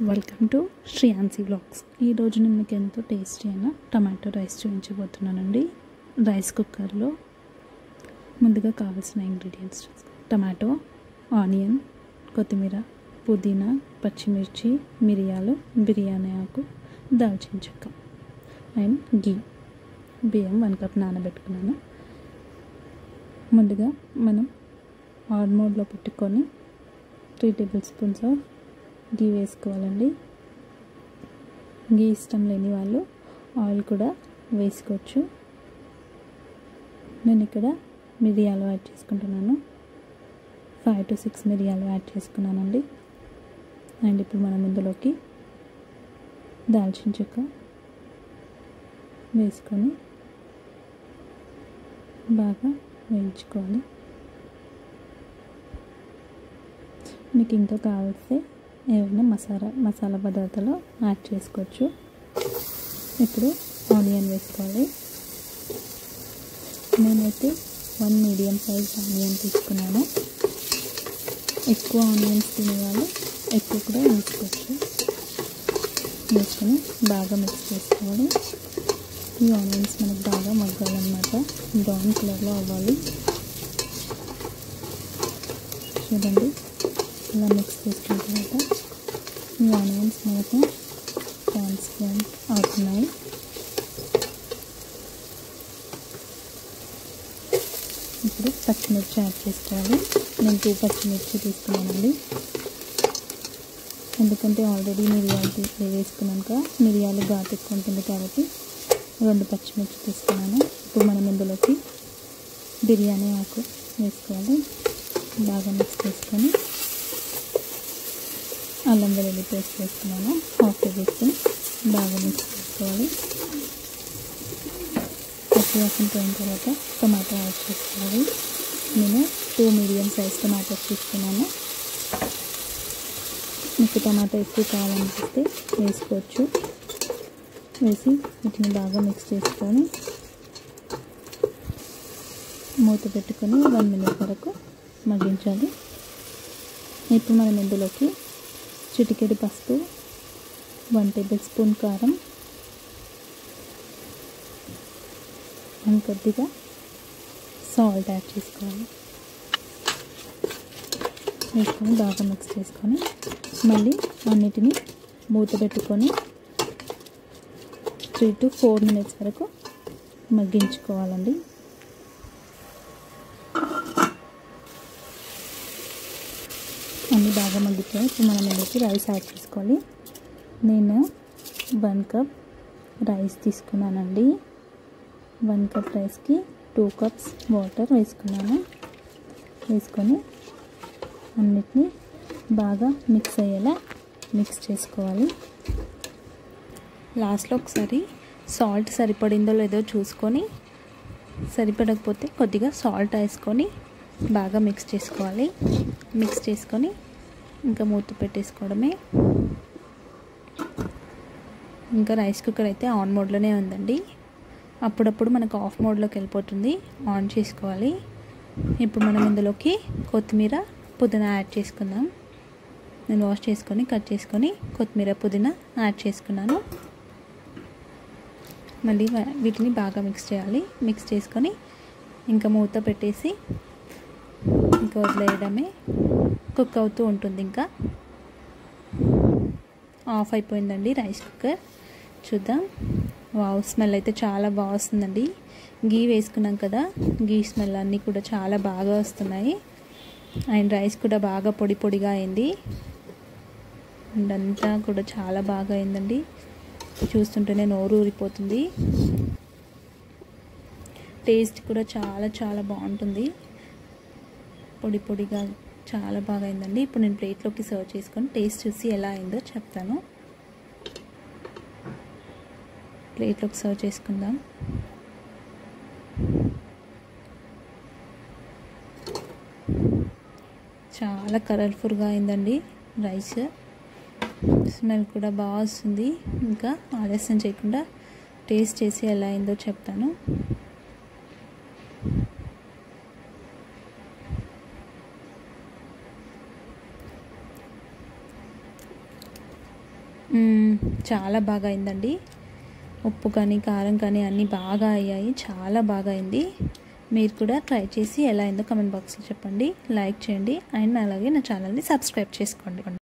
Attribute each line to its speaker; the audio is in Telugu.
Speaker 1: Welcome to శ్రీయాన్సీ vlogs. ఈరోజు నేను మీకు ఎంతో టేస్టీ అయిన టమాటో రైస్ చూపించబోతున్నానండి. రైస్ కుక్కర్లో ముందుగా కావాల్సిన ఇంగ్రీడియంట్స్: టమాటో, ఆనియన్, కొత్తిమీర, పుదీనా, పచ్చిమిర్చి, మిరియాలు, బిర్యానీ ఆకు, దాల్చిన చెక్క అండ్ గీ. బియ్యం 1 కప్ నానబెట్టుకున్నాను. ముందుగా మనం ఆన్ మోడ్లో పెట్టుకొని 3 టేబుల్ స్పూన్స్ ఆఫ్ గీ వేసుకోవాలండి. గీ ఇష్టం లేని వాళ్ళు ఆయిల్ కూడా వేసుకోవచ్చు. నేను ఇక్కడ మిరియాలు యాడ్ చేసుకుంటున్నాను. 5 to 6 మిరియాలు యాడ్ చేసుకున్నానండి. అండ్ ఇప్పుడు మనం ఇందులోకి దాల్చిన చెక్క వేసుకొని బాగా వేయించుకోవాలి. మీకు ఇంకా కావాల్సి ఏమైనా మసాలా పదార్థాలు యాడ్ చేసుకోవచ్చు. ఇప్పుడు ఆనియన్ వేసుకోవాలి. నేనైతే 1 మీడియం సైజ్ ఆనియన్ తీసుకున్నాను. ఎక్కువ ఆనియన్స్ తినేవాళ్ళు ఎక్కువ కూడా వేసుకోవచ్చు. వేసుకొని బాగా మిక్స్ చేసుకోవాలి. ఈ ఆనియన్స్ మనకు బాగా మగ్గాలన్నమాట. బ్రౌన్ కలర్లో అవ్వాలి. చూడండి, ఇలా మిక్స్ చేసుకున్న తర్వాత ఈ ఆనియన్స్ మనకు ట్రాన్స్పరెంట్ అవుతున్నాయి. ఇప్పుడు పచ్చిమిర్చి యాడ్ చేసుకోవాలి. నేను 2 పచ్చిమిర్చి తీసుకున్నానండి. ఎందుకంటే ఆల్రెడీ మిరియాలు వేసుకున్నాక మిరియాలు ఘాటు ఎక్కువ ఉంటుంది కాబట్టి 2 పచ్చిమిర్చి తీసుకున్నాను. ఇప్పుడు మనం ఇందులోకి బిర్యానీ ఆకు వేసుకోవాలి. బాగా మిక్స్ చేసుకొని అల్లం వెల్లుల్లి పేస్ట్ వేసుకున్నాను. 1/2 టేబుల్ స్పూన్. బాగా మిక్స్ చేసుకోవాలి. పచ్చివాసన పోయిన తర్వాత టమాటో యాడ్ చేసుకోవాలి. నేను 2 మీడియం సైజ్ టమాటోస్ తీసుకున్నాను. మీకు టమాటో ఎక్కువ కావాలనిపిస్తే వేసుకోవచ్చు. వేసి వీటిని బాగా మిక్స్ చేసుకొని మూత పెట్టుకొని 1 మినిట్ వరకు మగ్గించాలి. ఇప్పుడు మనం ఇందులోకి చిటికెడు పసుపు, 1 టేబుల్ స్పూన్ కారం అండ్ కొద్దిగా సాల్ట్ యాడ్ చేసుకోవాలి. వేసుకొని బాగా మిక్స్ చేసుకొని మళ్ళీ అన్నిటినీ మూత పెట్టుకొని 3 to 4 మినిట్స్ వరకు మగ్గించుకోవాలండి. అన్నీ బాగా మగ్గిపోయి ఇప్పుడు మనం ఇందులోకి రైస్ యాడ్ చేసుకోవాలి. నేను 1 కప్ రైస్ తీసుకున్నానండి. 1 కప్ రైస్కి 2 కప్స్ వాటర్ వేసుకున్నాను. వేసుకొని అన్నిటినీ బాగా మిక్స్ అయ్యేలా మిక్స్ చేసుకోవాలి. లాస్ట్లో ఒకసారి సాల్ట్ సరిపడిందో లేదో చూసుకొని, సరిపడకపోతే కొద్దిగా సాల్ట్ వేసుకొని బాగా మిక్స్ చేసుకోవాలి. మిక్స్ చేసుకొని ఇంకా మూత పెట్టేసుకోవడమే. ఇంకా రైస్ కుక్కర్ అయితే ఆన్ మోడ్లోనే ఉందండి. అప్పుడప్పుడు మనకు ఆఫ్ మోడ్లోకి వెళ్ళిపోతుంది. ఆన్ చేసుకోవాలి. ఇప్పుడు మనం ఇందులోకి కొత్తిమీర, పుదీనా యాడ్ చేసుకుందాం. నేను వాష్ చేసుకొని కట్ చేసుకొని కొత్తిమీర, పుదీనా యాడ్ చేసుకున్నాను. మళ్ళీ వీటిని బాగా మిక్స్ చేయాలి. మిక్స్ చేసుకొని ఇంకా మూత పెట్టేసి ఇంకా వదిలేయడమే. కుక్ అవుతూ ఉంటుంది. ఇంకా ఆఫ్ అయిపోయిందండి రైస్ కుక్కర్. చూద్దాం. వావ్, స్మెల్ అయితే చాలా బాగా వస్తుందండి. గీ వేసుకున్నాం కదా, గీ స్మెల్ అన్నీ కూడా చాలా బాగా వస్తున్నాయి. అండ్ రైస్ కూడా బాగా పొడి పొడిగా అయింది. అండ్ అంతా కూడా చాలా బాగా అయిందండి. చూస్తుంటేనే నోరు ఊరిపోతుంది. టేస్ట్ కూడా చాలా చాలా బాగుంటుంది. పొడి పొడిగా చాలా బాగా అయిందండి. ఇప్పుడు నేను ప్లేట్లోకి సర్వ్ చేసుకొని టేస్ట్ చూసి ఎలా అయిందో చెప్తాను. ప్లేట్లోకి సర్వ్ చేసుకుందాం. చాలా కలర్ఫుల్గా అయిందండి రైస్. స్మెల్ కూడా బాగా వస్తుంది. ఇంకా ఆలస్యం చేయకుండా టేస్ట్ చేసి ఎలా అయిందో చెప్తాను. చాలా బాగా అయిందండి. ఉప్పు కానీ కారం కానీ అన్నీ బాగా అయ్యాయి. చాలా బాగా అయింది. మీరు కూడా ట్రై చేసి ఎలా అయిందో కామెంట్ బాక్స్లో చెప్పండి. లైక్ చేయండి అండ్ అలాగే నా ఛానల్ని సబ్స్క్రైబ్ చేసుకోండి.